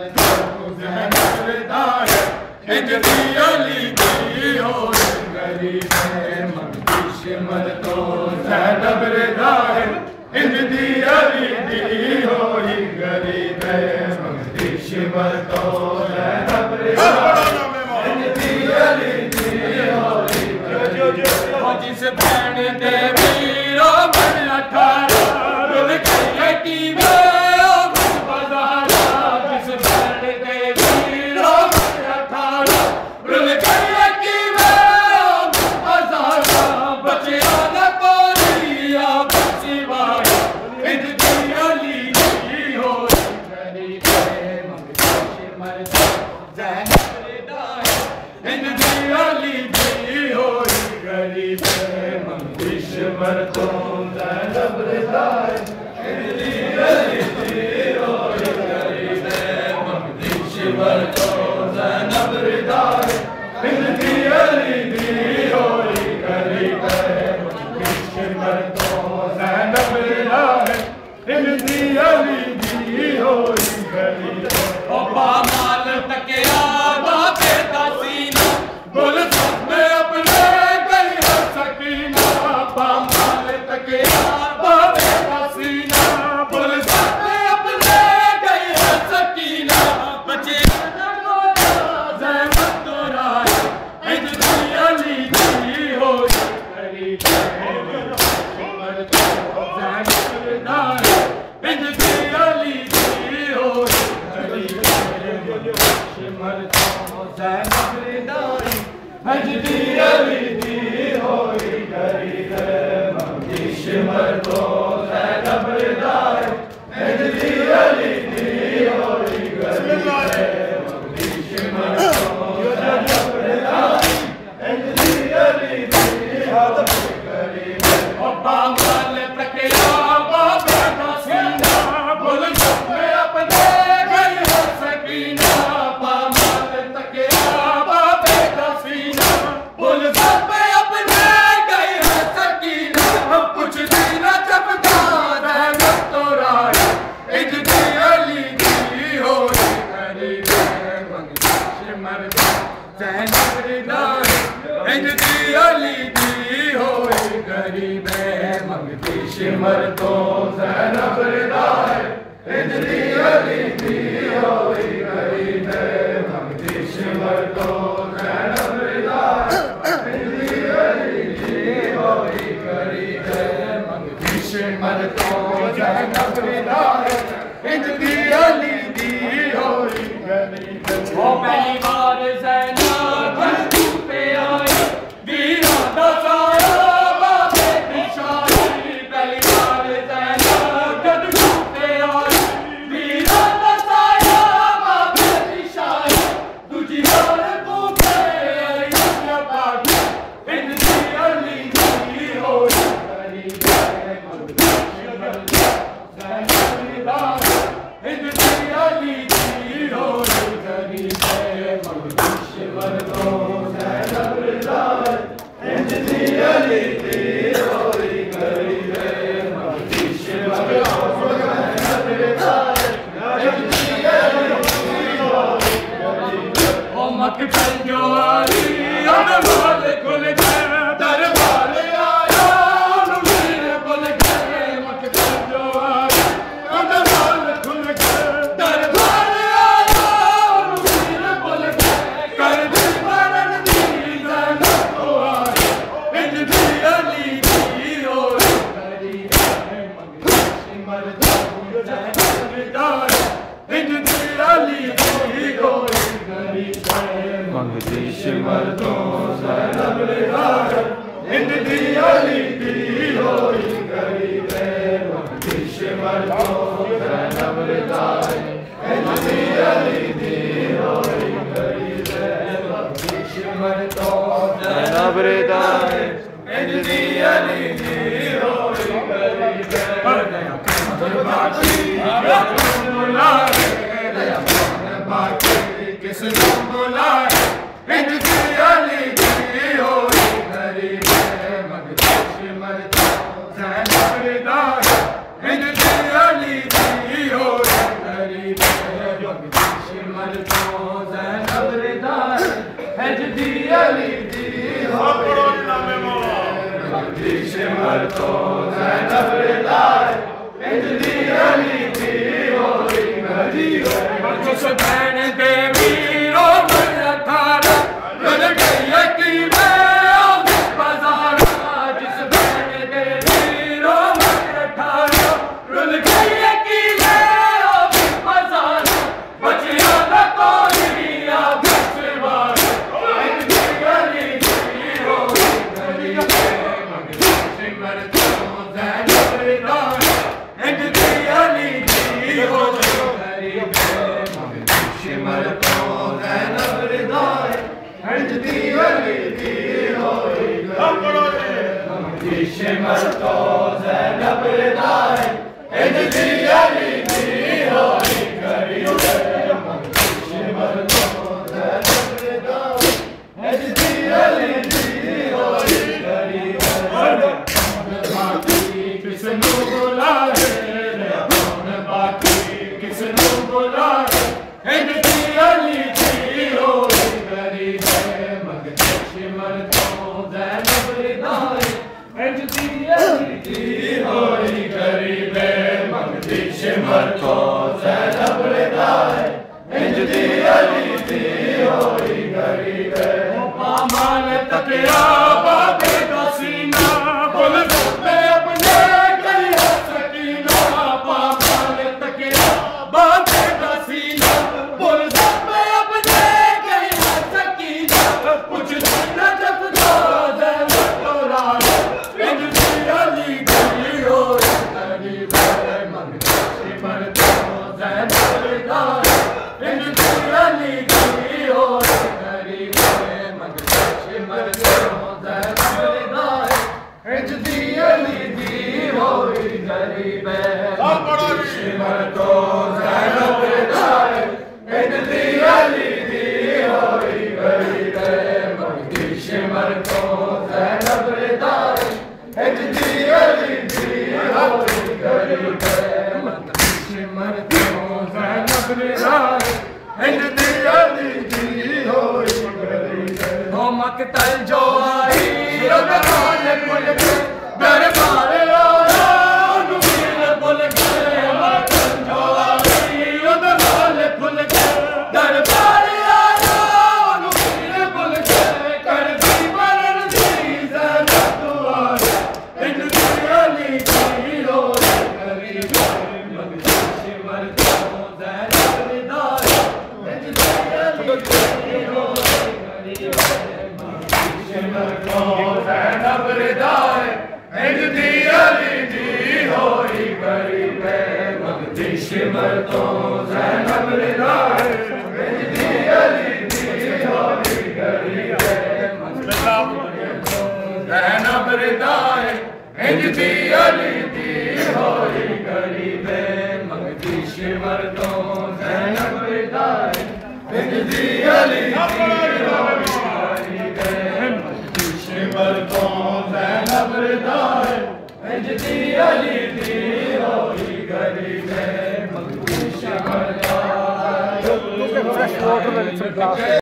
Zainuddin Ali, shimmer तो ज़ैनब रिदा है जदी अली दी हो शिमर तो ज़ैनब रिदा है जदी अली दी हो जिस बहन दे वीरो मन थारा रुल गई की शिमर तो ज़ैनब रिदा है जदी अली दी हो शिमर तो ज़ैनब रिदा है जदी अली दी हो शिमर तो ज़ैनब रिदा है जदी अली दी हो किसनू बुलाए बाकी किसनू बुलाए शिमर तो ज़ैनब रिदा है जदी अली दी हो गरीब मंगती शिमर तो ज़ैनब रिदा है जदी अली दी हो गरीब पामाल तकिया बाबे का सीना बोल सकते अपने कई सकीना पामाल तकिया बाबे का सीना बोल सकते अपने कई सकीना कुछ शिमर तो ज़ैनब रिदा है जदी अली दी हो गरीब मंगती शिमर तो ज़ैनब रिदा है जदी अली दी हो गरीब मंगती शिमर तो ज़ैनब रिदा है जदी अली दी हो गरीब हो मकतल जो आई दरबार खुल गए दरबार शिमर तो ज़ैनब रिदा है जदी अली दी हो गरीब मंगती शिमर तो ज़ैनब रिदा है जदी अली दी हो गरीब ज़ैनब रिदा है जदी अली दी हो गरीब मंगती शिमर तो ज़ैनब रिदा है जदी अली दी हो शिमर तो ज़ैनब रिदा है जदी अली दी हो गरीब मंगती शिमर